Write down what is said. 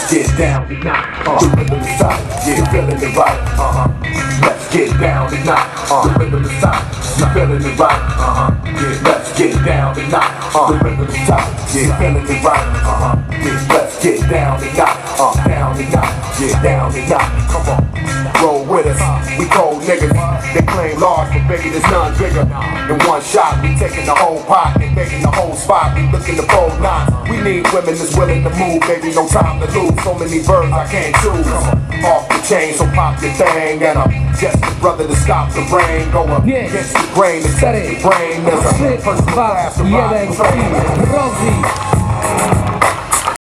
Let's get down tonight. The rhythm is tight. Yeah, feeling it right. Let's get down tonight. The rhythm is tight. You feeling it right. Yeah, let's get down tonight. The rhythm is tight. Yeah, feeling it right. Yeah, let's get down tonight. Down tonight. Yeah, down tonight. Come on. Roll with us, we cold niggas. They claim large, but baby, there's none bigger. In one shot, we taking the whole pot and making the whole spot. We looking to fold nines. We need women that's willing to move, baby, no time to lose. So many birds I can't choose. Off the chain, so pop your thing. And I'm just the brother to stop the rain. Go up against the grain, to set the brain. There's a first class to ride.